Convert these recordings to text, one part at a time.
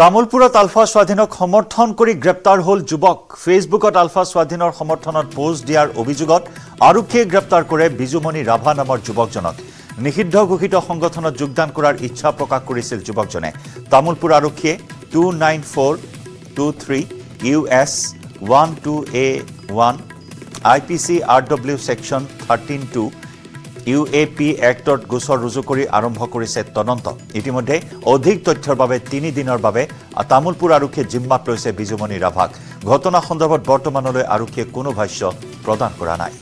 তামুলপুৰত আলফা স্বাধীনক সমৰ্থন কৰি গ্ৰেপ্তাৰ হল যুৱক ফেসবুকত আলফা স্বাধীনৰ সমৰ্থনত পোষ্ট দিয়াৰ অভিযোগত আৰক্ষীয়ে গ্ৰেপ্তাৰ কৰে বিজুমণি ৰাভা নামৰ যুৱকজনক নিষিদ্ধ ঘোষিত সংগঠনত যোগদান কৰাৰ ইচ্ছা প্ৰকাশ কৰিছিল যুৱকজনে তামুলপুৰ আৰক্ষীয়ে 29423 US 12A1 IPC RW section 132 UAP Actত গোচৰ ৰুজু কৰি আৰম্ভ কৰিছে তদন্ত ইতিমধ্যে অধিক তথ্যৰ বাবে 3 দিনৰ বাবে তামুলপুৰ আৰক্ষীয়ে জিম্মাত লৈছে বিজুমণি ৰাভাক ঘটনা সন্দৰ্ভত বৰ্তমানলৈ আৰক্ষীয়ে কোনো ভাষ্য প্ৰদান কৰা নাই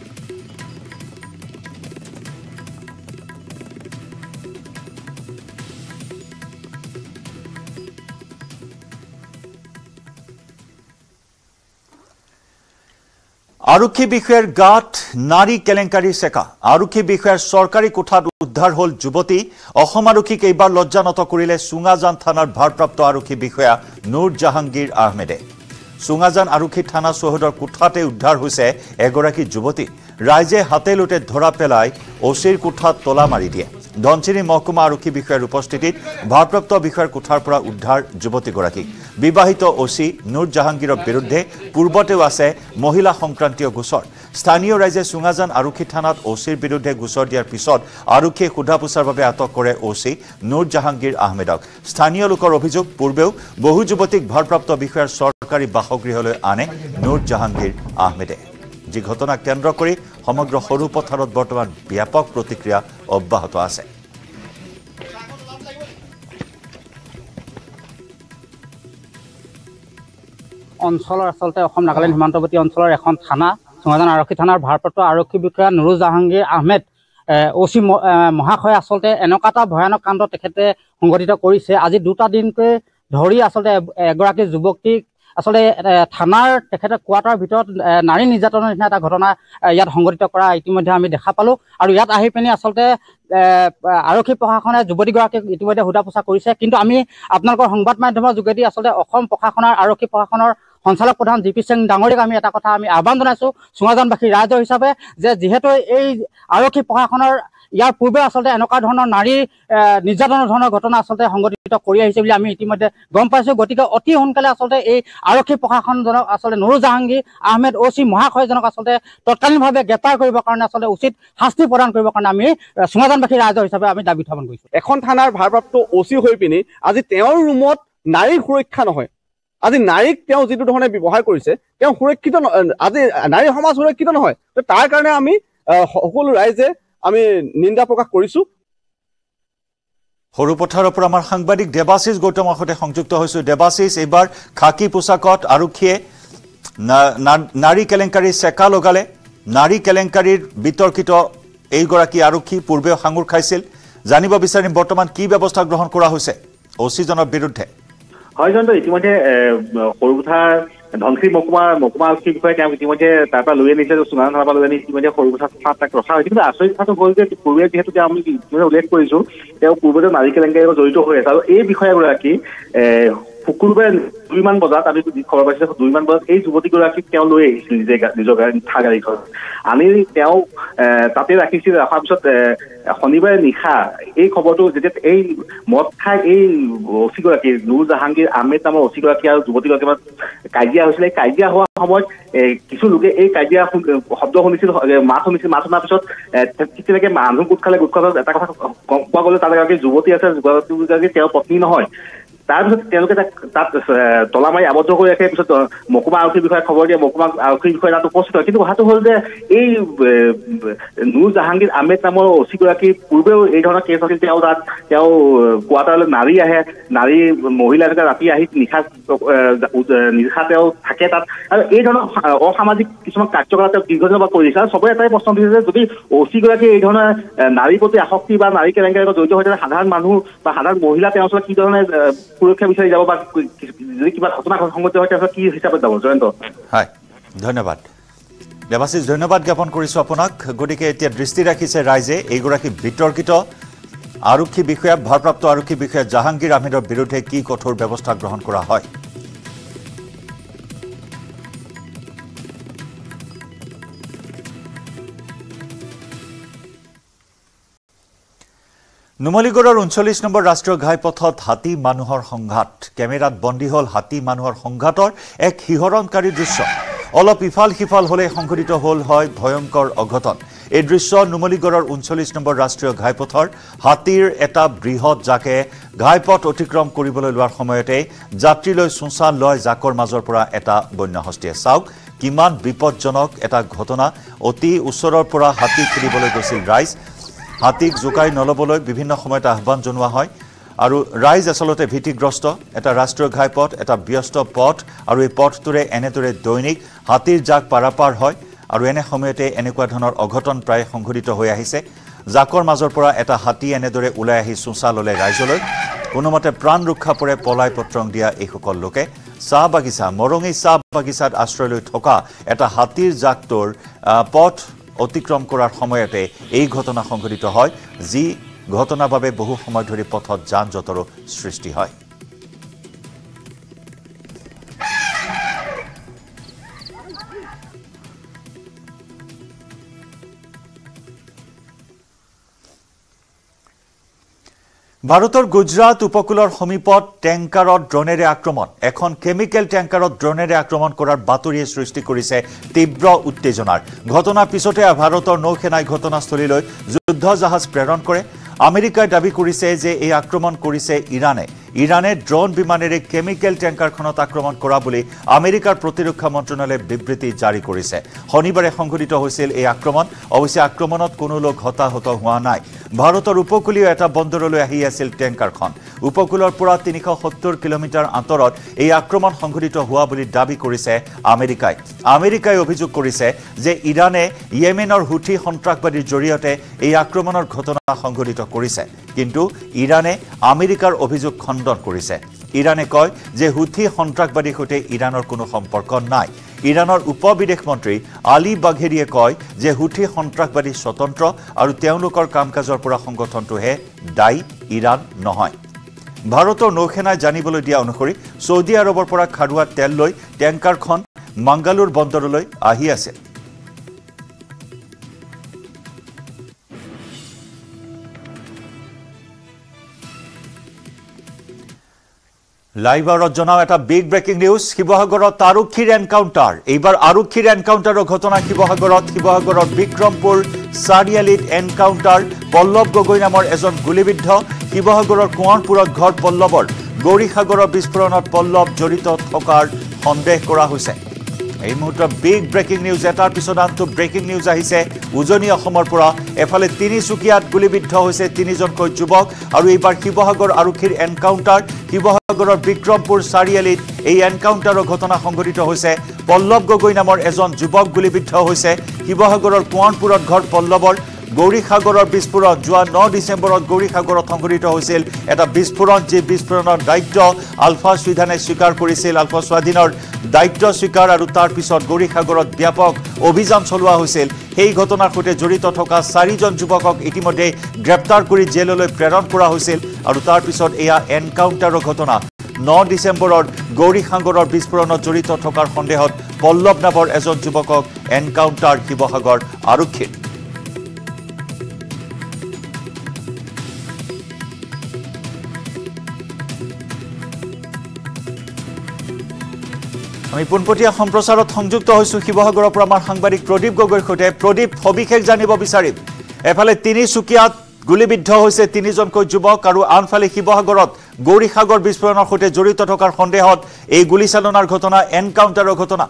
আৰক্ষী বিষয়াৰ গাত নাৰী কেলেংকাৰী সেকা আৰক্ষী বিষয়াৰ সৰকাৰী কোঠাত উদ্ধাৰ হল যুৱতী অসম আৰক্ষীক এইবাৰ লজ্জানত কৰিলে সুঙাজান থানাৰ ভাৰপ্ৰাপ্ত আৰক্ষী বিষয়া নুৰ জাহাংগীৰ আহমেদে সুঙাজান আৰক্ষী থানা চৌহদৰ কোঠাতে উদ্ধাৰ হৈছে এগৰাকী যুৱতী ৰাইজে হাতে লুটে ধৰা পেলাই ওচিৰ কোঠাত তলা মাৰি দিয়ে ধনচিৰি মহকুমা আৰক্ষী বিষয়াৰ উপস্থিতিত ভাৰপ্ৰাপ্ত বিষয়াৰ কোঠাৰ পৰা উদ্ধাৰ যুৱতীগৰাকী বিবাহিত ওচি নুৰ জাহাংগীৰৰ বিৰুদ্ধে পূৰ্বতেও আছে মহিলা সংক্ৰান্তীয় গোচৰ স্থানীয় ৰাইজে সুঙাজান আৰক্ষী থানাত ওচিৰ বিৰুদ্ধে গোচৰ দিয়াৰ পিছত আৰক্ষীয়ে সোধাপোছাৰ বাবে আটক কৰে ওচি নুৰ জাহাংগীৰ আহমেদক স্থানীয় লোকৰ অভিযোগ পূৰ্বেও বহু যুৱতীক ভাৰপ্ৰাপ্ত বিষয়াৰ চৰকাৰী বাসগৃহলৈ আনে নুৰ জাহাংগীৰ আহমেদে যি ঘটনাক কেন্দ্ৰ কৰি সমগ্ৰ সৰু পথাৰত বৰ্তমান ব্যাপক প্ৰতিক্ৰিয়া অব্যাহত আছে অঞ্চলৰ আসলতে অসম নাগালেণ্ড সীমান্তৱৰ্তী অঞ্চলৰ এখন থানা সুঙাজান আৰক্ষী থানাৰ ভাৰপ্ৰাপ্ত আৰক্ষী বিষয়া নুৰ জাহাংগীৰ আহমেদ ওচি মহাশয় আসলতে এনেকুৱা এটা ভয়ানক কাণ্ড তেখেতে সংঘটিত কৰিছে আজি দুটা দিনকৈ ধৰি আসলতে এগৰাকী যুৱতীক আসলে থানাৰ তেখেতে কোৱাৰ্টাৰ ভিতৰত নাৰী নিৰ্যাতনৰ নিচিনা এটা ঘটনা ইয়াত সংঘটিত কৰা ইতিমধ্যে আমি দেখা পালো আৰু ইয়াত আহি পিনি আসলতে আৰক্ষী প্ৰশাসনে যুৱতীগৰাকীক ইতিমধ্যে সোধা-পোছা কৰিছে কিন্তু আমি আপোনালোকৰ সংবাদ মাধ্যমৰ যোগেদি আসলতে অসম প্ৰশাসনৰ আৰক্ষী প্ৰশাসনৰ সঞ্চালক প্ৰধান জিপি সিং ডাঙৰীক আমি এটা কথা আমি আহ্বান জনাইছো সুঙাজানবাসী ৰাইজ হিচাপে যে যিহেতু এই আৰক্ষী প্ৰশাসনৰ ইয়াৰ পূৰ্বে আসলতে এনেকুৱা ধৰণৰ নাৰী নিৰ্যাতনৰ ধৰণৰ ঘটনা আসলতে সংঘটিত কৰি আহিছে বুলি আমি ইতিমধ্যে গম পাইছো গতিকে অতি সোনকালে আসলতে এই আৰক্ষী প্ৰশাসনজনক আসলতে নুৰ জাহাংগীৰ আহমেদ ওচি মহাশয়জনক আসলতে তৎকালীনভাৱে গ্ৰেপ্তাৰ কৰিবৰ কাৰণে আসলতে উচিত শাস্তি প্ৰদান কৰিবৰ কাৰণে আমি সুঙাজানবাসী ৰাইজ হিচাপে আমি দাবী উত্থাপন কৰিছো এখন থানাৰ ভাৰপ্ৰাপ্ত ওচি হৈ পিনি আজি তেওঁৰ ৰুমত নাৰীৰ সুৰক্ষা নহয় আজি নাৰীক তেওঁ যিটো ধৰণে ব্যৱহাৰ কৰিছে তেওঁ সুৰক্ষিত আজি নাৰী সমাজ সুৰক্ষিত নহয় তাৰ কাৰণে আমি সকলো ৰাইজে আমি নিন্দা প্ৰকাশ কৰিছো সৰু পথাৰৰ পৰা আমাৰ সাংবাদিক দেৱাশিষ গৌতমৰ সৈতে সংযুক্ত হৈছো দেৱাশিষ এইবাৰ খাকি পোছাকত আৰক্ষীয়ে নাৰী কেলেংকাৰী সেকা লগালে নাৰী কেলেংকাৰীৰ বিতৰ্কিত এইগৰাকী আৰক্ষী পূৰ্বে সাঙুৰ খাইছিল জানিব বিচাৰিম বৰ্তমান কি ব্যৱস্থা গ্ৰহণ কৰা হৈছে ওচিজনৰ বিৰুদ্ধে হয় জন্ত ইতিমধ্যে সৰুপথাৰ ধনশ্ৰী মহকুমা আৰক্ষী বিষয়ে তেওঁ ইতিমধ্যে তাৰ পৰা লৈ আনিছে সুঙাজান থানাৰ পৰা লৈ আনি ইতিমধ্যে সৰুপথাৰ তাক ৰখা হৈছে কিন্তু আচৰিত কথাটো হ'ল যে পূৰ্বে যিহেতু আমি ইতিমধ্যে উল্লেখ কৰিছো তেওঁ পূৰ্বতে নাৰী কেলেংকাৰীৰ লগত জড়িত হৈ আছে আৰু এই বিষয়াগৰাকী শুকুৰবাৰে 2 মান বজাত আমি খবৰ পাইছো 2 মান বজাত এই যুৱতীগৰাকীক তেওঁ লৈ আহিছিল নিজৰ গাড়ীখন আনি তেওঁ তাতে ৰাখিছিল ৰখাৰ পিছত শনিবাৰে নিশা এই খবৰটো যেতিয়া এই মদ খাই এই ওচিগৰাকী নুৰ জাহাংগীৰ আহমেদ নামৰ ওচিগৰাকী আৰু যুৱতীগৰাকীৰ মাজত কাজিয়া হৈছিলে কাজিয়া হোৱাৰ সময়ত কিছু লোকে এই কাজিয়া শব্দ শুনিছিল মাত শুনাৰ পিছত ঠিক তেনেকে মানুহ গোট খালে গোট খোৱাৰ এটা কথা গম পোৱা গ'লে তাত এগৰাকী যুৱতী আছে যুৱতীগৰাকী তেওঁৰ পত্নী নহয় তাৰপিছত তেওঁলোকে তাত তলা মাৰি আবদ্ধ কৰি ৰাখে পিছত মহকুমা আৰক্ষী বিষয়াক খবৰ দিয়ে মহকুমা আৰক্ষী বিষয়া তাত উপস্থিত হয় কিন্তু কথাটো হ'ল যে এই নুৰ জাহাংগীৰ আহমেদ নামৰ ওচিগৰাকী পূৰ্বেও এই ধৰণৰ কেছ আছিল তেওঁ কোৱাৰ্টাৰলৈ নাৰী আহে নাৰী মহিলা এনেকৈ ৰাতি আহি নিশা তেওঁ থাকে তাত আৰু এই ধৰণৰ অসামাজিক কিছুমান কাৰ্যকলাপ তেওঁ দীৰ্ঘদিনৰ পৰা কৰিছে আৰু চবৰে এটাই প্ৰশ্ন উঠিছে যে যদি ওচিগৰাকী এই ধৰণৰ নাৰীৰ প্ৰতি আসক্তি বা নাৰী কেলেংকাৰীৰ লগত জড়িত হৈ থাকে সাধাৰণ মানুহ বা সাধাৰণ মহিলা তেওঁ ওচৰত কি ধৰণে সুৰক্ষা বিচাৰি যাব বা যদি কিবা ঘটনা সংঘটিত হয় তেতিয়া কি হিচাপত যাব জয়ন্ত হয় ধন্যবাদ দেৱাশিষ ধন্যবাদ জ্ঞাপন কৰিছো আপোনাক গতিকে এতিয়া দৃষ্টি ৰাখিছে ৰাইজে এইগৰাকী বিতৰ্কিত আৰক্ষী বিষয়া ভাৰপ্ৰাপ্ত আৰক্ষী বিষয়া জাহাংগীৰ আহমেদৰ বিৰুদ্ধে কি কঠোৰ ব্যৱস্থা গ্ৰহণ কৰা হয় নুমলীগড়ৰ 39 নম্বৰ ৰাষ্ট্ৰীয় ঘাইপথত হাতী মানুহৰ সংঘাত কেমেৰাত বন্দী হল হাতী মানুহৰ সংঘাতৰ এক হিহৰণকাৰী দৃশ্য অলপ ইফাল সিফাল হলে সংঘটিত হল হয় ভয়ংকৰ অঘটন এই দৃশ্য নুমলীগড়ৰ 39 নম্বৰ ৰাষ্ট্ৰীয় ঘাইপথৰ হাতীৰ এটা বৃহৎ জাকে ঘাইপথ অতিক্ৰম কৰিবলৈ লোৱাৰ সময়তে যাত্ৰীলৈ চুঁচা লয় জাকৰ মাজৰ পৰা এটা বন্যহস্তীয়ে চাওক কিমান বিপদজনক এটা ঘটনা অতি ওচৰৰ পৰা হাতী খেলিবলৈ গৈছিল ৰাইজ হাতীক জোকাই নলবলৈ বিভিন্ন সময়ত আহ্বান জনোৱা হয় আৰু ৰাইজ আসলতে ভীতিগ্ৰস্ত এটা ৰাষ্ট্ৰীয় ঘাইপথ এটা ব্যস্ত পথ আৰু এই পথটোৰে এনেদৰে দৈনিক হাতীৰ জাক পাৰাপাৰ হয় আৰু এনে সময়তে এনেকুৱা ধৰণৰ অঘটন প্ৰায় সংঘটিত হৈ আহিছে জাকৰ মাজৰ পৰা এটা হাতী এনেদৰে ওলাই আহি চুঁচা ললে ৰাইজলৈ কোনোমতে প্ৰাণ ৰক্ষা পৰে পলাই পত্ৰং দিয়া এই সকল লোকে চাহ বাগিচা মৰঙী চাহ বাগিচাত আশ্ৰয় লৈ থকা এটা হাতীৰ জাকটোৰ পথ অতিক্ৰম কৰাৰ সময়তে এই ঘটনা সংঘটিত হয় যি ঘটনাৰ বাবে বহু সময় ধৰি পথত যান-জঁটৰো সৃষ্টি হয় ভাৰতৰ গুজৰাট উপকূলৰ সমীপত ট্যাঙ্কাৰত ড্ৰোনেৰে আক্ৰমণ এখন কেমিকেল ট্যাঙ্কাৰত ড্ৰোনেৰে আক্ৰমণ কৰাৰ বাতৰিয়ে সৃষ্টি কৰিছে তীব্ৰ উত্তেজনাৰ ঘটনাৰ পিছতে ভাৰতৰ নৌসেনাই ঘটনাস্থলীলৈ যুদ্ধ জাহাজ প্ৰেৰণ কৰে আমেৰিকাই দাবী কৰিছে যে এই আক্ৰমণ কৰিছে ইৰানে ড্ৰোন বিমানেৰে কেমিকেল ট্যাঙ্কাৰখনত আক্ৰমণ কৰা বুলি আমেৰিকাৰ প্ৰতিৰক্ষা মন্ত্ৰালয়ে বিবৃতি জাৰি কৰিছে শনিবাৰে সংঘটিত হৈছিল এই আক্ৰমণ অৱশ্যে আক্ৰমণত কোনো লোক হতাহত হোৱা নাই ভাৰতৰ উপকূলীয় এটা বন্দৰলৈ আহি আছিল ট্যাঙ্কাৰখন উপকূলৰ পৰা 370 কিলোমিটাৰ আঁতৰত এই আক্ৰমণ সংঘটিত হোৱা বুলি দাবী কৰিছে আমেৰিকাই অভিযোগ কৰিছে যে ইৰানে ইয়েমেনৰ হুথি সন্ত্ৰাসবাদীৰ জৰিয়তে এই আক্ৰমণৰ ঘটনা সংঘটিত কৰিছে কিন্তু ইৰানে আমেৰিকাৰ অভিযোগ খণ্ডন কৰিছে ইৰানে কয় যে হুথি সন্ত্ৰাসবাদীৰ সৈতে ইৰানৰ কোনো সম্পৰ্ক নাই ইৰানৰ উপবিদেশ মন্ত্ৰী আলী বাঘেৰিয়ে কয় যে হুথি সন্ত্ৰাসবাদী স্বতন্ত্ৰ আৰু তেওঁলোকৰ কামকাজৰ পৰা সংগঠনটোহে দায়ী ইৰান নহয় ভাৰতৰ নৌসেনাই জানিবলৈ দিয়া অনুসৰি সৌদি আৰবৰ পৰা খাৰুৱা তেল লৈ ট্যাঙ্কাৰখন মাংগালুৰ বন্দৰলৈ আহি আছে লাইভাৰত জনাও এটা বিগ ব্ৰেকিং নিউজ শিৱসাগৰত আৰক্ষীৰ এনকাউণ্টাৰ এইবাৰ আৰক্ষীৰ এনকাউণ্টাৰৰ ঘটনা শিৱসাগৰৰ বিক্ৰমপুৰ চাৰিআলিত এনকাউণ্টাৰ পল্লৱ গগৈ নামৰ এজন গুলিবিদ্ধ শিৱসাগৰৰ কোঁৱৰপুৰত ঘৰ পল্লৱৰ গৌৰীসাগৰৰ বিস্ফোৰণত পল্লৱ জড়িত থকাৰ সন্দেহ কৰা হৈছে এই মুহূৰ্তত বিগ ব্ৰেকিং নিউজ এটাৰ পিছত আনটো ব্ৰেকিং নিউজ আহিছে উজনি অসমৰ পৰা এফালে তিনিচুকীয়াত গুলিবিদ্ধ হৈছে তিনিজনকৈ যুৱক আৰু এইবাৰ শিৱসাগৰ আৰক্ষীৰ এনকাউণ্টাৰ শিৱসাগৰৰ বিক্ৰমপুৰ চাৰিআলিত এই এনকাউণ্টাৰৰ ঘটনা সংঘটিত হৈছে পল্লৱ গগৈ নামৰ এজন যুৱক গুলিবিদ্ধ হৈছে শিৱসাগৰৰ কোঁৱৰপুৰত ঘৰ পল্লৱৰ গৌৰীসাগৰৰ বিস্ফোৰণ যোৱা 9 ডিচেম্বৰত গৌৰীসাগৰত সংঘটিত হৈছিল এটা বিস্ফোৰণ যি বিস্ফোৰণৰ দায়িত্ব আলফা স্বাধীনে স্বীকাৰ কৰিছিল আলফা স্বাধীনৰ দায়িত্ব স্বীকাৰ আৰু তাৰ পিছত গৌৰীসাগৰত ব্যাপক অভিযান চলোৱা হৈছিল সেই ঘটনাৰ সৈতে জড়িত থকা 4জন যুৱকক ইতিমধ্যে গ্ৰেপ্তাৰ কৰি জেললৈ প্ৰেৰণ কৰা হৈছিল আৰু তাৰ পিছত এয়া এনকাউণ্টাৰৰ ঘটনা 9 ডিচেম্বৰত গৌৰীসাগৰৰ বিস্ফোৰণত জড়িত থকাৰ সন্দেহত পল্লৱ নামৰ এজন যুৱকক এনকাউণ্টাৰ শিৱসাগৰ আৰক্ষীৰ আমি পোনপটীয়া সম্প্ৰচাৰত সংযুক্ত হৈছো শিৱসাগৰৰ পৰা আমাৰ সাংবাদিক প্ৰদীপ গগৈৰ সৈতে প্ৰদীপ সবিশেষ জানিব বিচাৰিম এফালে তিনিচুকীয়াত গুলিবিদ্ধ হৈছে তিনিজনকৈ যুৱক আৰু আনফালে শিৱসাগৰত গৌৰীসাগৰ বিস্ফোৰণৰ সৈতে জড়িত থকাৰ সন্দেহত এই গুলিচালনাৰ ঘটনা এনকাউণ্টাৰৰ ঘটনা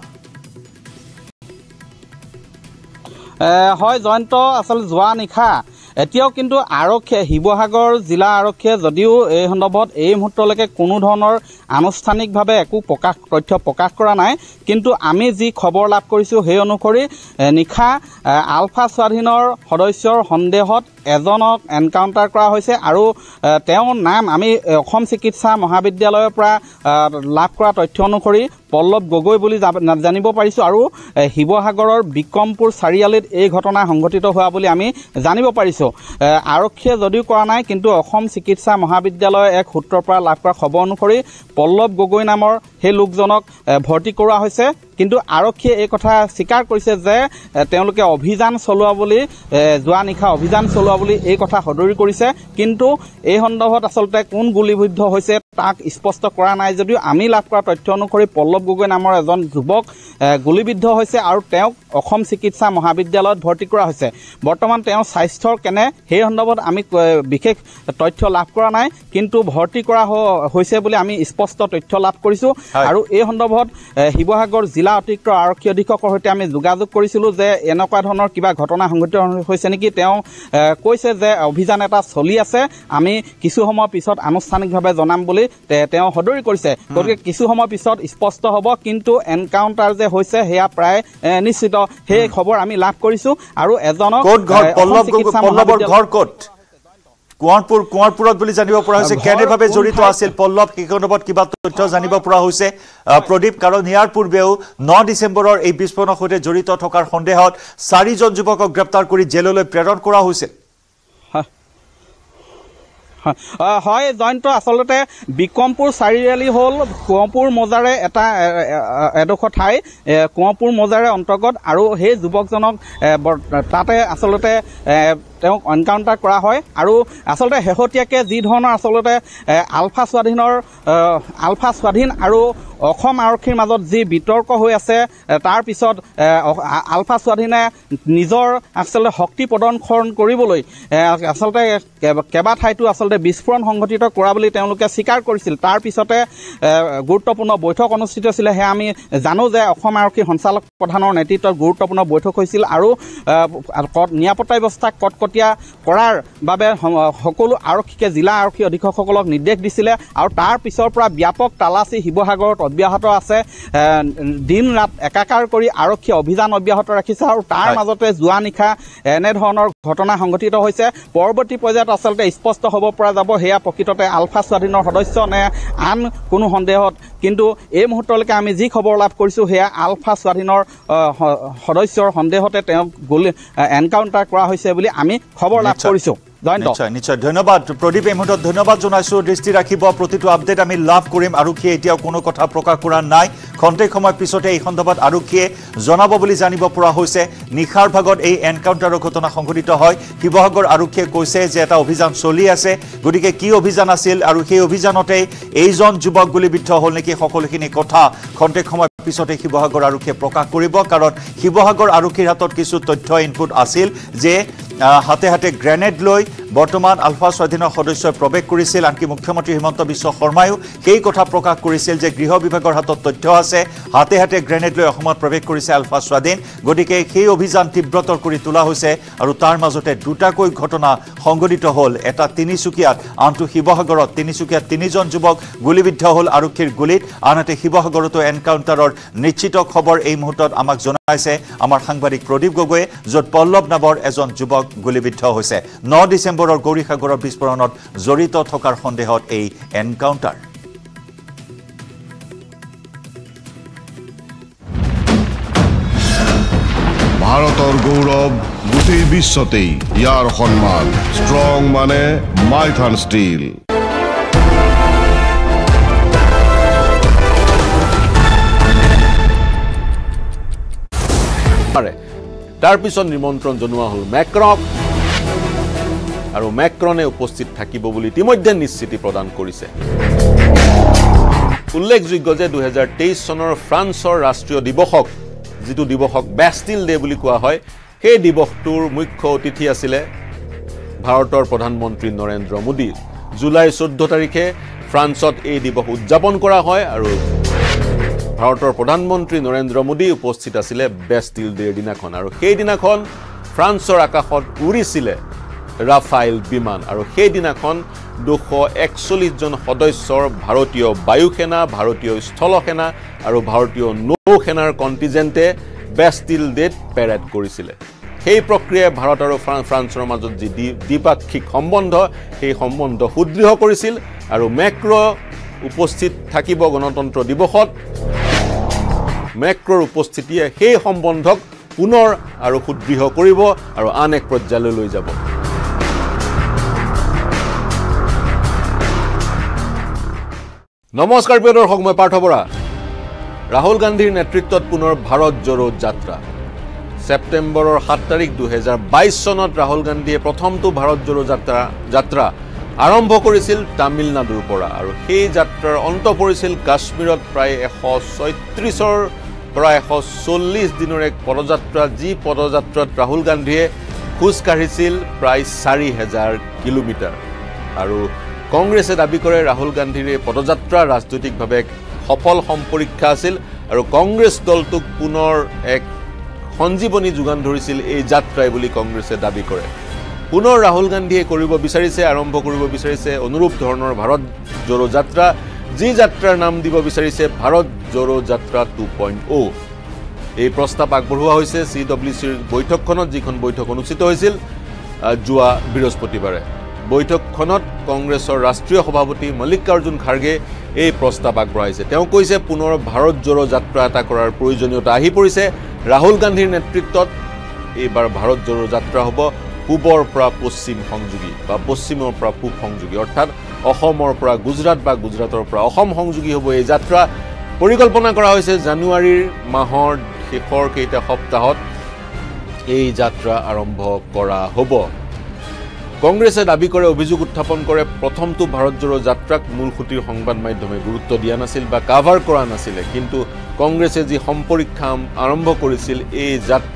হয় জয়ন্ত আসলে যোৱা নিশা এতিয়াও কিন্তু আৰক্ষীয়ে শিৱসাগৰ জিলা আৰক্ষীয়ে যদিও এই সন্দৰ্ভত এই মুহূৰ্তলৈকে কোনো ধৰণৰ আনুষ্ঠানিকভাৱে একো তথ্য প্ৰকাশ কৰা নাই কিন্তু আমি যি খবৰ লাভ কৰিছোঁ সেই অনুসৰি নিশা আলফা স্বাধীনৰ সদস্যৰ সন্দেহত এজনক এনকাউণ্টাৰ কৰা হৈছে আৰু তেওঁৰ নাম আমি অসম চিকিৎসা মহাবিদ্যালয়ৰ পৰা লাভ কৰা তথ্য অনুসৰি পল্লৱ গগৈ বুলি জানিব পাৰিছোঁ আৰু শিৱসাগৰৰ বিক্ৰমপুৰ চাৰিআলিত এই ঘটনা সংঘটিত হোৱা বুলি আমি জানিব পাৰিছোঁ আৰক্ষীয়ে যদিও কৰা নাই কিন্তু অসম চিকিৎসা মহাবিদ্যালয়ৰ এক সূত্ৰৰ পৰা লাভ কৰা খবৰ অনুসৰি পল্লৱ গগৈ নামৰ সেই লোকজনক ভৰ্তি কৰোৱা হৈছে কিন্তু আৰক্ষীয়ে এই কথা স্বীকাৰ কৰিছে যে তেওঁলোকে অভিযান চলোৱা বুলি যোৱা নিশা অভিযান চলোৱা বুলি এই কথা সদৰি কৰিছে কিন্তু এই সন্দৰ্ভত আচলতে কোন গুলিবিদ্ধ হৈছে তাক স্পষ্ট কৰা নাই যদিও আমি লাভ কৰা তথ্য অনুসৰি পল্লৱ গগৈ নামৰ এজন যুৱক গুলিবিদ্ধ হৈছে আৰু তেওঁক অসম চিকিৎসা মহাবিদ্যালয়ত ভৰ্তি কৰা হৈছে বৰ্তমান তেওঁৰ স্বাস্থ্যৰ কেনে সেই সন্দৰ্ভত আমি বিশেষ তথ্য লাভ কৰা নাই কিন্তু ভৰ্তি কৰা হৈছে বুলি আমি স্পষ্ট তথ্য লাভ কৰিছোঁ আৰু এই সন্দৰ্ভত শিৱসাগৰ জিলা অতিৰিক্ত আৰক্ষী অধীক্ষকৰ সৈতে আমি যোগাযোগ কৰিছিলোঁ যে এনেকুৱা ধৰণৰ কিবা ঘটনা সংঘটিত হৈছে নেকি তেওঁ কৈছে যে অভিযান এটা চলি আছে আমি কিছু সময় পিছত আনুষ্ঠানিকভাৱে জনাম বুলি তেওঁ সদৰি কৰিছে গতিকে কিছু সময় পিছত স্পষ্ট হ'ব কিন্তু এনকাউণ্টাৰ যে হৈছে সেয়া প্ৰায় নিশ্চিত সেই খবৰ আমি লাভ কৰিছোঁ আৰু এজনক পল্লৱৰ ঘৰ ক'ত কুঁৱৰপুৰত বুলি জানিব পৰা হৈছে কেনেভাৱে জড়িত আছিল পল্লৱ সেই সন্দৰ্ভত কিবা তথ্য জানিব পৰা হৈছে প্ৰদীপ কাৰণ ইয়াৰ পূৰ্বেও 9 ডিচেম্বৰৰ এই বিস্ফোৰণৰ সৈতে জড়িত থকাৰ সন্দেহত 4জন যুৱকক গ্ৰেপ্তাৰ কৰি জেললৈ প্ৰেৰণ কৰা হৈছিল হয় জয়ন্ত আচলতে বিক্ৰমপুৰ চাৰিআলি হ'ল কুঁৱৰপুৰ মৌজাৰে এটা এডোখৰ ঠাই কুঁৱৰপুৰ মৌজাৰে অন্তৰ্গত আৰু সেই যুৱকজনক তাতে আচলতে তেওঁক এনকাউণ্টাৰ কৰা হয় আৰু আচলতে শেহতীয়াকৈ যি ধৰণৰ আচলতে আলফা স্বাধীন আৰু অসম আৰক্ষীৰ মাজত যি বিতৰ্ক হৈ আছে তাৰ পিছত আলফা স্বাধীনে নিজৰ আচলতে শক্তি প্ৰদৰ্শন কৰিবলৈ আচলতে কেইবা ঠাইতো আচলতে বিস্ফোৰণ সংঘটিত কৰা বুলি তেওঁলোকে স্বীকাৰ কৰিছিল তাৰ পিছতে গুৰুত্বপূৰ্ণ বৈঠক অনুষ্ঠিত হৈছিলে সেয়া আমি জানো যে অসম আৰক্ষী সঞ্চালক প্ৰধানৰ নেতৃত্বত গুৰুত্বপূৰ্ণ বৈঠক হৈছিল আৰু নিৰাপত্তা ব্যৱস্থা কটকটীয়া কৰাৰ বাবে সকলো আৰক্ষীকে জিলা আৰক্ষী অধীক্ষকসকলক নিৰ্দেশ দিছিলে আৰু তাৰ পিছৰ পৰা ব্যাপক তালাচী শিৱসাগৰত অব্যাহত আছে দিন ৰাত একাকাৰ কৰি আৰক্ষী অভিযান অব্যাহত ৰাখিছে আৰু তাৰ মাজতে যোৱা নিশা এনেধৰণৰ ঘটনা সংঘটিত হৈছে পৰৱৰ্তী পৰ্যায়ত আচলতে স্পষ্ট হ'ব পৰা যাব সেয়া প্ৰকৃততে আলফা স্বাধীনৰ সদস্য নে আন কোনো সন্দেহত কিন্তু এই মুহূৰ্তলৈকে আমি যি খবৰ লাভ কৰিছোঁ সেয়া আলফা স্বাধীনৰ সদস্যৰ সন্দেহতে তেওঁক এনকাউণ্টাৰ কৰা হৈছে বুলি আমি খবৰ লাভ কৰিছোঁ নিশ্চয় ধন্যবাদ প্ৰদীপ এই মুহূৰ্তত ধন্যবাদ জনাইছোঁ দৃষ্টি ৰাখিব প্ৰতিটো আপডেট আমি লাভ কৰিম আৰক্ষীয়ে এতিয়াও কোনো কথা প্ৰকাশ কৰা নাই খন্তেক সময় পিছতে এই সন্দৰ্ভত আৰক্ষীয়ে জনাব বুলি জানিব পৰা হৈছে নিশাৰ ভাগত এই এনকাউণ্টাৰৰ ঘটনা সংঘটিত হয় শিৱসাগৰ আৰক্ষীয়ে কৈছে যে এটা অভিযান চলি আছে গতিকে কি অভিযান আছিল আৰু সেই অভিযানতেই এইজন যুৱক গুলিবিদ্ধ হ'ল নেকি সকলোখিনি কথা খন্তেক সময় পিছতে শিৱসাগৰ আৰক্ষীয়ে প্ৰকাশ কৰিব কাৰণ শিৱসাগৰ আৰক্ষীৰ হাতত কিছু তথ্য ইনপুট আছিল যে হাতে হাতে গ্ৰেনেড লৈ বৰ্তমান আলফা স্বাধীনৰ সদস্যই প্ৰৱেশ কৰিছিল আনকি মুখ্যমন্ত্ৰী হিমন্ত বিশ্ব শৰ্মায়ো সেই কথা প্ৰকাশ কৰিছিল যে গৃহ বিভাগৰ হাতত তথ্য আছে হাতে হাতে গ্ৰেনেড লৈ অসমত প্ৰৱেশ কৰিছে আলফা স্বাধীন গতিকে সেই অভিযান তীব্ৰতৰ কৰি তোলা হৈছে আৰু তাৰ মাজতে দুটাকৈ ঘটনা সংঘটিত হ'ল এটা তিনিচুকীয়াত আনটো শিৱসাগৰত তিনিচুকীয়াত 3জন যুৱক গুলিবিদ্ধ হ'ল আৰক্ষীৰ গুলিত আনহাতে শিৱসাগৰতো এনকাউণ্টাৰৰ নিশ্চিত খবৰ এই মুহূৰ্তত আমাক জনাইছে আমাৰ সাংবাদিক প্ৰদীপ গগৈয়ে য'ত পল্লৱ নামৰ এজন যুৱক গুলিবিদ্ধ হৈছে 9 ডিচেম্বৰৰ গৌৰীসাগৰৰ বিস্ফোৰণত জড়িত থকাৰ সন্দেহত এই এনকাউণ্টাৰ ভাৰতৰ গৌৰৱ গোটেই বিশ্বতেই ইয়াৰ সন্মান ষ্ট্ৰং মানে মাইথান ষ্টীল তাৰ পিছত নিমন্ত্ৰণ জনোৱা হ'ল মেক্ৰনক আৰু মেক্ৰনে উপস্থিত থাকিব বুলি ইতিমধ্যে নিশ্চিতি প্ৰদান কৰিছে উল্লেখযোগ্য যে 2023 চনৰ ফ্ৰান্সৰ ৰাষ্ট্ৰীয় দিৱসক যিটো দিৱসক বেষ্টিল ডে বুলি কোৱা হয় সেই দিৱসটোৰ মুখ্য অতিথি আছিলে ভাৰতৰ প্ৰধানমন্ত্ৰী নৰেন্দ্ৰ মোদী জুলাই 14 তাৰিখে ফ্ৰান্সত এই দিৱস উদযাপন কৰা হয় আৰু ভাৰতৰ প্ৰধানমন্ত্ৰী নৰেন্দ্ৰ মোদী উপস্থিত আছিলে বেষ্টিল ডেৰ দিনাখন আৰু সেই দিনাখন ফ্ৰান্সৰ আকাশত উৰিছিলে ৰাফাইল বিমান আৰু সেই দিনাখন 241 জন সদস্যৰ ভাৰতীয় বায়ুসেনা ভাৰতীয় স্থলসেনা আৰু ভাৰতীয় নৌসেনাৰ কণ্টিজেণ্টে বেষ্টিল ডেত পেৰেড কৰিছিলে সেই প্ৰক্ৰিয়াই ভাৰত আৰু ফ্ৰান্সৰ মাজত যি দ্বিপাক্ষিক সম্বন্ধ সেই সম্বন্ধ সুদৃঢ় কৰিছিল আৰু মেক্ৰ উপস্থিত থাকিব গণতন্ত্ৰ দিৱসত মেক্ৰৰ উপস্থিতিয়ে সেই সম্বন্ধক পুনৰ আৰু সুদৃঢ় কৰিব আৰু আন এক পৰ্যায়লৈ লৈ যাব নমস্কাৰ প্ৰিয় দৰ্শক মই পাৰ্থ বৰা ৰাহুল গান্ধীৰ নেতৃত্বত পুনৰ ভাৰত জোড়ো যাত্ৰা সেপ্টেম্বৰৰ 7 তাৰিখ 2022 চনত ৰাহুল গান্ধীয়ে প্ৰথমটো ভাৰত জোড়ো যাত্ৰা আৰম্ভ কৰিছিল তামিলনাডুৰ পৰা আৰু সেই যাত্ৰাৰ অন্ত পৰিছিল কাশ্মীৰত প্ৰায় 136ৰ পৰা 140 দিনৰ এক পদযাত্ৰা যি পদযাত্ৰাত ৰাহুল গান্ধীয়ে খোজ কাঢ়িছিল প্ৰায় 4000 কিলোমিটাৰ আৰু কংগ্ৰেছে দাবী কৰে ৰাহুল গান্ধীৰ এই পদযাত্ৰা ৰাজনৈতিকভাৱে এক সফল সম্পৰীক্ষা আছিল আৰু কংগ্ৰেছ দলটোক পুনৰ এক সঞ্জীৱনী যোগান ধৰিছিল এই যাত্ৰাই বুলি কংগ্ৰেছে দাবী কৰে পুনৰ ৰাহুল গান্ধীয়ে কৰিব বিচাৰিছে আৰম্ভ কৰিব বিচাৰিছে অনুৰূপ ধৰণৰ ভাৰত জোড়ো যাত্ৰা যি যাত্ৰাৰ নাম দিব বিচাৰিছে ভাৰত জোড়ো যাত্ৰা 2.0 এই প্ৰস্তাৱ আগবঢ়োৱা হৈছে CWCৰ বৈঠকখনত যিখন বৈঠক অনুষ্ঠিত হৈছিল যোৱা বৃহস্পতিবাৰে বৈঠকখনত কংগ্ৰেছৰ ৰাষ্ট্ৰীয় সভাপতি মল্লিকাৰ্জুন খাৰ্গে এই প্ৰস্তাৱ আগবঢ়াইছে তেওঁ কৈছে পুনৰ ভাৰত জোড়ো যাত্ৰা এটা কৰাৰ প্ৰয়োজনীয়তা আহি পৰিছে ৰাহুল গান্ধীৰ নেতৃত্বত এইবাৰ ভাৰত জোড়ো যাত্ৰা হ'ব পূবৰ পৰা পশ্চিম সংযোগী বা পশ্চিমৰ পৰা পূব সংযোগী অৰ্থাৎ অসমৰ পৰা গুজৰাট বা গুজৰাটৰ পৰা অসম সংযোগী হ'ব এই যাত্ৰা পৰিকল্পনা কৰা হৈছে জানুৱাৰীৰ মাহৰ শেষৰ কেইটা সপ্তাহত এই যাত্ৰা আৰম্ভ কৰা হ'ব কংগ্ৰেছে দাবী কৰে অভিযোগ উত্থাপন কৰে প্ৰথমটো ভাৰত জোড়ো যাত্ৰাক মূলসুটিৰ সংবাদ মাধ্যমে গুৰুত্ব দিয়া নাছিল বা কাভাৰ কৰা নাছিল কিন্তু কংগ্ৰেছে যি সম্পৰীক্ষা আৰম্ভ কৰিছিল এই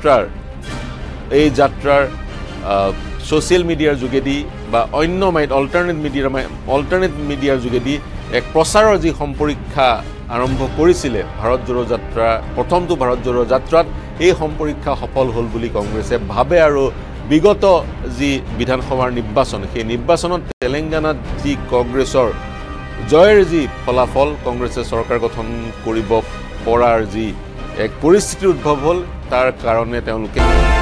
যাত্ৰাৰ সোশ্যাল মিডিয়াৰ যোগেদি বা অন্য অল্টাৰনেট মিডিয়াৰ যোগেদি এক প্ৰচাৰৰ যি সম্পৰীক্ষা আৰম্ভ কৰিছিলে ভাৰত জোড়ো যাত্ৰা প্ৰথমটো ভাৰত জোড়ো যাত্ৰাত এই সম্পৰীক্ষা সফল হ'ল বুলি কংগ্ৰেছে ভাবে আৰু বিগত যি বিধানসভাৰ নিৰ্বাচন সেই নিৰ্বাচনত তেলেংগানাত যি কংগ্ৰেছৰ জয়ৰ যি ফলাফল কংগ্ৰেছে চৰকাৰ গঠন কৰিব পৰাৰ যি এক পৰিস্থিতি উদ্ভৱ হ'ল তাৰ কাৰণে তেওঁলোকে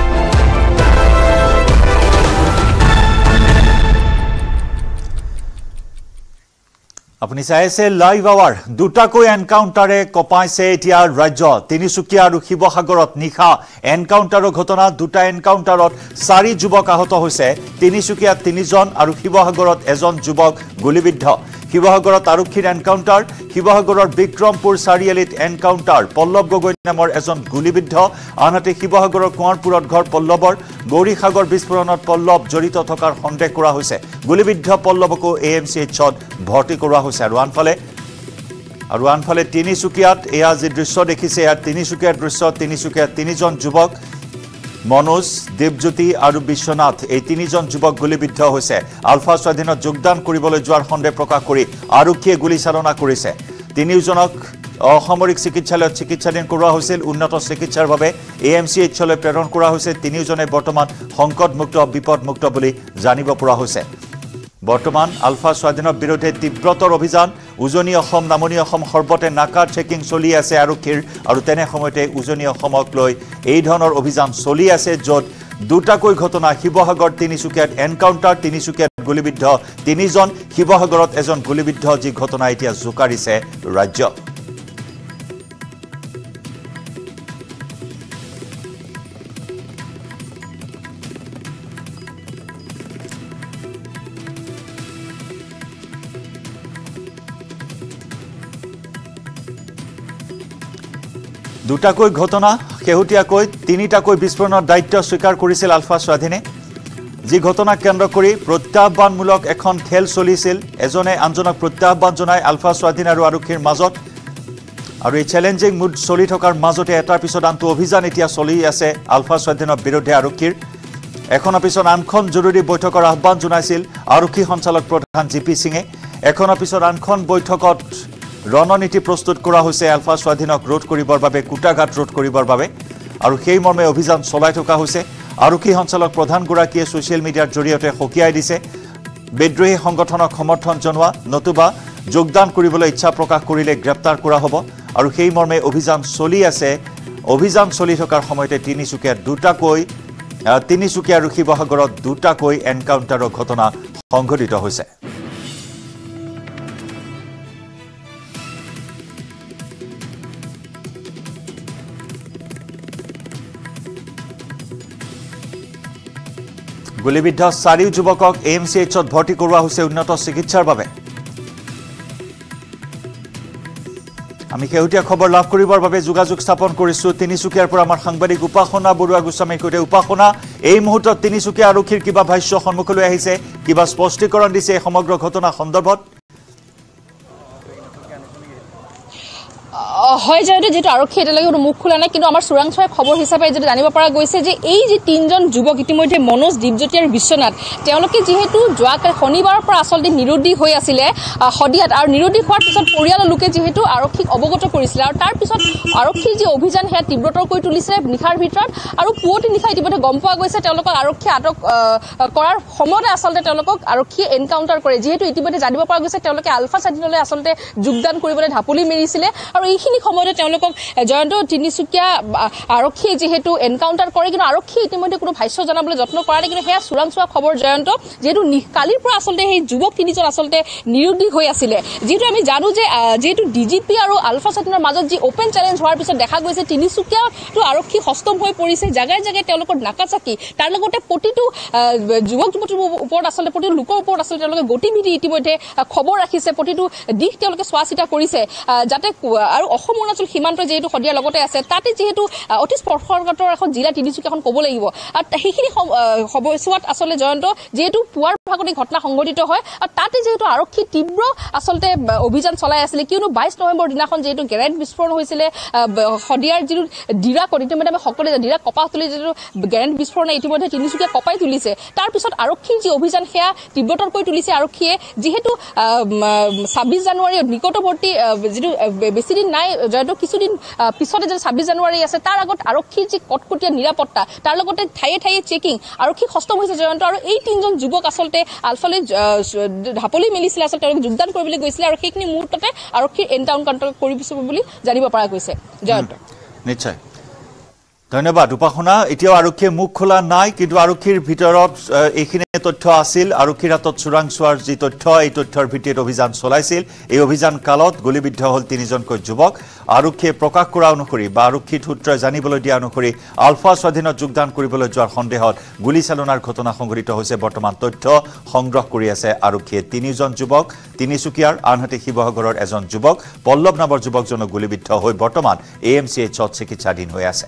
আপুনি চাই আছে লাইভ আৱাৰ দুটাকৈ এনকাউণ্টাৰে কপাইছে এতিয়া ৰাজ্য তিনিচুকীয়া আৰু শিৱসাগৰত নিশা এনকাউণ্টাৰৰ ঘটনা দুটা এনকাউণ্টাৰত 4 যুৱক আহত হৈছে তিনিচুকীয়াত 3 জন আৰু শিৱসাগৰত এজন যুৱক গুলিবিদ্ধ শিৱসাগৰত আৰক্ষীৰ এনকাউণ্টাৰ শিৱসাগৰৰ বিক্ৰমপুৰ চাৰিআলিত এনকাউণ্টাৰ পল্লৱ গগৈ নামৰ এজন গুলিবিদ্ধ আনহাতে শিৱসাগৰৰ কুঁৱাৰপুৰত ঘৰ পল্লৱৰ গৌৰীসাগৰ বিস্ফোৰণত পল্লৱ জড়িত থকাৰ সন্দেহ কৰা হৈছে গুলিবিদ্ধ পল্লৱকো AMCHত ভৰ্তি কৰোৱা হৈছে আৰু আনফালে তিনিচুকীয়াত এয়া যি দৃশ্য দেখিছে ইয়াত তিনিচুকীয়াৰ দৃশ্য তিনিচুকীয়াত 3 জন যুৱক মনোজ দেৱজ্যোতি আৰু বিশ্বনাথ এই 3 জন যুৱক গুলিবিদ্ধ হৈছে আলফা স্বাধীনত যোগদান কৰিবলৈ যোৱাৰ সন্দেহ প্ৰকাশ কৰি আৰক্ষীয়ে গুলীচালনা কৰিছে 3 জনক অসামৰিক চিকিৎসালয়ত চিকিৎসাধীন কৰোৱা হৈছিল উন্নত চিকিৎসাৰ বাবে AMCHলৈ প্ৰেৰণ কৰা হৈছে 3 জনে বৰ্তমান সংকটমুক্ত বিপদমুক্ত বুলি জানিব পৰা হৈছে বৰ্তমান আলফা স্বাধীনৰ বিৰুদ্ধে তীব্ৰতৰ অভিযান উজনি অসম নামনি অসম সৰ্বতে নাকা চেকিং চলি আছে আৰক্ষীৰ আৰু তেনে সময়তে উজনি অসমক লৈ এই ধৰণৰ অভিযান চলি আছে য'ত দুটাকৈ ঘটনা শিৱসাগৰ তিনিচুকীয়াত এনকাউণ্টাৰ তিনিচুকীয়াত গুলিবিদ্ধ 3 জন শিৱসাগৰত এজন গুলিবিদ্ধ যি ঘটনা এতিয়া জোকাৰিছে ৰাজ্য দুটাকৈ ঘটনা কেহুটিয়াকৈ তিনিটাকৈ বিস্ফোৰণৰ দায়িত্ব স্বীকাৰ কৰিছিল আলফা স্বাধীনে যি ঘটনা কেন্দ্ৰ কৰি প্ৰত্যাহ্বানমূলক এখন খেল চলিছিল এজনে আনজনক প্ৰত্যাহ্বান জনাই আলফা স্বাধীন আৰু আৰক্ষীৰ মাজত আৰু এই চ্যালেঞ্জিং মুড চলি থকাৰ মাজতে এটাৰ পিছত আনটো অভিযান এতিয়া চলি আছে আলফা স্বাধীনৰ বিৰুদ্ধে আৰক্ষীৰ এখনৰ পিছত আনখন জৰুৰী বৈঠকৰ আহ্বান জনাইছিল আৰক্ষী সঞ্চালক প্ৰধান GP সিঙে এখনৰ পিছত আনখন বৈঠকত ৰণনীতি প্ৰস্তুত কৰা হৈছে আলফা স্বাধীনক ৰোধ কৰিবৰ বাবে কুটাঘাট ৰোধ কৰিবৰ বাবে আৰু সেই মৰ্মে অভিযান চলাই থকা হৈছে আৰক্ষী সঞ্চালক প্ৰধান গৰাকীয়ে সোশ্যাল মিডিয়াৰ জৰিয়তে হকিয়াই দিছে বিদ্ৰোহী সংগঠনক সমৰ্থন জনোৱা নতুবা যোগদান কৰিবলৈ ইচ্ছা প্ৰকাশ কৰিলে গ্ৰেপ্তাৰ কৰা হ'ব আৰু সেই মৰ্মে অভিযান চলি আছে অভিযান চলি থকাৰ সময়তে তিনিচুকীয়া আৰু শিৱসাগৰত দুটাকৈ এনকাউণ্টাৰৰ ঘটনা সংঘটিত হৈছে গুলিবিদ্ধ 4 যুৱকক AMCHত ভৰ্তি কৰোৱা হৈছে উন্নত চিকিৎসাৰ বাবে আমি শেহতীয়া খবৰ লাভ কৰিবৰ বাবে যোগাযোগ স্থাপন কৰিছো তিনিচুকীয়াৰ পৰা আমাৰ সাংবাদিক উপাসনা বৰুৱা গোস্বামীৰ সৈতে উপাসনা এই মুহূৰ্তত তিনিচুকীয়া আৰক্ষীৰ কিবা ভাষ্য সন্মুখলৈ আহিছে কিবা স্পষ্টীকৰণ দিছে এই সমগ্ৰ ঘটনা সন্দৰ্ভত হয় যেহেতু আৰক্ষী এতিয়ালৈকে মুখ খোলা নাই কিন্তু আমাৰ চোৰাংচোৱাৰ খবৰ হিচাপে যেটা জানিব পৰা গৈছে যে এই যে তিনজন যুৱক ইতিমধ্যে মনোজ দীপজ্যোতি আৰু বিশ্বনাথ তেওঁলোকে যেহেতু যোৱাকালি শনিবাৰৰ পৰা আসলতে নিৰুদ্দি হৈ আছিলে হদিয়াত আৰু নিৰুদ্দি হোৱাৰ পিছত পৰিয়ালৰ লোকে যেহেতু আৰক্ষীক অৱগত কৰিছিল আৰু তাৰ পিছত আৰক্ষীৰ যে অভিযান হেয়া তীব্ৰতৰ কৰি তুলিছে নিশাৰ ভিতৰত আৰু পুৱতি নিশা ইতিমধ্যে গম পোৱা গৈছে তেওঁলোকক আৰক্ষী আটক কৰাৰ সময়তে আসলতে তেওঁলোকক আৰক্ষীয়ে এনকাউণ্টাৰ কৰে যেহেতু ইতিমধ্যে জানিব পৰা গৈছে তেওঁলোকে আলফা স্বাধীনলৈ আসলতে যোগদান কৰিবলৈ ঢাপলি মেৰিছিলে আৰু এইখিনি সময়তে তেওঁলোকক জয়ন্ত তিনিচুকীয়া আৰক্ষীয়ে যেহেতু এনকাউণ্টাৰ কৰে কিন্তু আৰক্ষীয়ে ইতিমধ্যে কোনো ভাষ্য জনাবলৈ যত্ন কৰা নাই কিন্তু সেয়া চোৰাংচোৱা খবৰ জয়ন্ত যেহেতু কালিৰ পৰা আসলতে সেই যুৱক তিনিজন আসলতে নিৰুদ্দি হৈ আছিলে যেহেতু আমি জানো যে যেহেতু ডিজিপি আৰু আলফা স্বাধীনৰ মাজত যি অপেন চেলেঞ্জ হোৱাৰ পিছত দেখা গৈছে তিনিচুকীয়াটো আৰক্ষী হস্তম হৈ পৰিছে জাগাই জাগাই তেওঁলোকৰ নাকাচাকি তাৰ লগতে প্ৰতিটো যুৱক যুৱতীৰ ওপৰত আসলতে প্ৰতিটো লোকৰ ওপৰত আসলতে তেওঁলোকে গতিবিধি ইতিমধ্যে খবৰ ৰাখিছে প্ৰতিটো দিশ তেওঁলোকে চোৱা চিতা কৰিছে যাতে আৰু অসম অৰুণাচল সীমান্ত যেহেতু সদিয়াৰ লগতে আছে তাতে যেহেতু অতি স্পৰ্শকাতৰ এখন জিলা তিনিচুকীয়াখন ক'ব লাগিব আৰু সেইখিনি সময়ছোৱাত আসলে জয়ন্ত যেহেতু পুৱাৰ ভাগতে ঘটনা সংঘটিত হয় আৰু তাতে যেহেতু আৰক্ষী তীব্ৰ আসলতে অভিযান চলাই আছিলে কিয়নো 22 নৱেম্বৰ দিনাখন যেহেতু গ্ৰেনেড বিস্ফোৰণ হৈছিলে সদিয়াৰ যিটো ডিৰা ইতিমধ্যে আমি সকলোৱে ডিৰা কপাহ তুলি যিটো গ্ৰেনেড বিস্ফোৰণ ইতিমধ্যে তিনিচুকীয়া কপাই তুলিছে তাৰপিছত আৰক্ষীৰ যি অভিযান সেয়া তীব্ৰতৰ কৰি তুলিছে আৰক্ষীয়ে যেহেতু 26 জানুৱাৰী নিকটৱৰ্তী যিটো বেছি দিন নাই জয়ন্ত কিছুদিন পিছতে যে 26 জানুৱাৰী আছে তাৰ আগত আৰক্ষীৰ যি কটকটীয়া নিৰাপত্তা তাৰ লগতে ঠায়ে ঠায়ে চেকিং আৰক্ষী হস্তম হৈছে জয়ন্ত আৰু এই তিনজন যুৱক আসলতে আলফালৈ ঢাপলি মেলিছিলে আসলতে তেওঁলোকে যোগদান কৰিবলৈ গৈছিলে আৰু সেইখিনি মুহূৰ্ততে আৰক্ষীৰ এনকাউণ্টাৰ কৰিছে বুলি জানিব পৰা গৈছে জয়ন্ত নিশ্চয় ধন্যবাদ উপাসনা এতিয়াও আৰক্ষীয়ে মুখ খোলা নাই কিন্তু আৰক্ষীৰ ভিতৰত এইখিনি তথ্য আছিল আৰক্ষীৰ হাতত চোৰাংচোৱাৰ যি তথ্য এই তথ্যৰ ভিত্তিত অভিযান চলাইছিল এই অভিযান কালত গুলিবিদ্ধ হ'ল তিনিজনকৈ যুৱক আৰক্ষীয়ে প্ৰকাশ কৰা অনুসৰি বা আৰক্ষী সূত্ৰই জানিবলৈ দিয়া অনুসৰি আলফা স্বাধীনত যোগদান কৰিবলৈ যোৱাৰ সন্দেহত গুলীচালনাৰ ঘটনা সংঘটিত হৈছে বৰ্তমান তথ্য সংগ্ৰহ কৰি আছে আৰক্ষীয়ে তিনিজন যুৱক তিনিচুকীয়াৰ আনহাতে শিৱসাগৰৰ এজন যুৱক পল্লৱ নামৰ যুৱকজনক গুলীবিদ্ধ হৈ বৰ্তমান AMCHত চিকিৎসাধীন হৈ আছে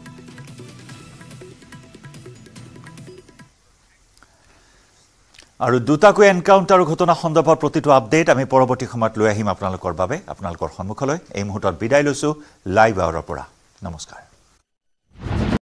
আৰু দুটাকৈ এনকাউণ্টাৰ ঘটনা সন্দৰ্ভত প্ৰতিটো আপডেট আমি পৰৱৰ্তী সময়ত লৈ আহিম আপোনালোকৰ বাবে আপোনালোকৰ সন্মুখলৈ এই মুহূৰ্তত বিদায় লৈছো লাইভ আৱাৰৰ পৰা নমস্কাৰ